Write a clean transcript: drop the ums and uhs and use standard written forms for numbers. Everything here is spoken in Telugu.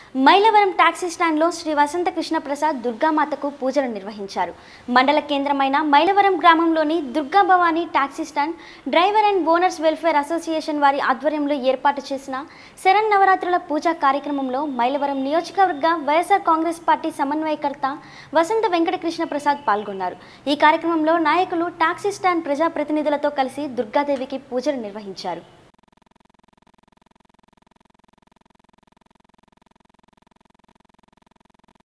మైలవరం టాక్సీ స్టాండ్లో శ్రీ వసంత కృష్ణ ప్రసాద్ దుర్గామాతకు పూజలు నిర్వహించారు. మండల కేంద్రమైన మైలవరం గ్రామంలోని Durga Bhavani taxi stand driver and owners welfare association వారి ఆధ్వర్యంలో ఏర్పాటు చేసిన శరన్నవరాత్రుల పూజా కార్యక్రమంలో మైలవరం నియోజకవర్గ వైఎస్ఆర్ కాంగ్రెస్ పార్టీ సమన్వయకర్త వసంత వెంకట కృష్ణ ప్రసాద్ పాల్గొన్నారు. ఈ కార్యక్రమంలో నాయకులు టాక్సీ స్టాండ్ ప్రజాప్రతినిధులతో కలిసి దుర్గాదేవికి పూజలు నిర్వహించారు.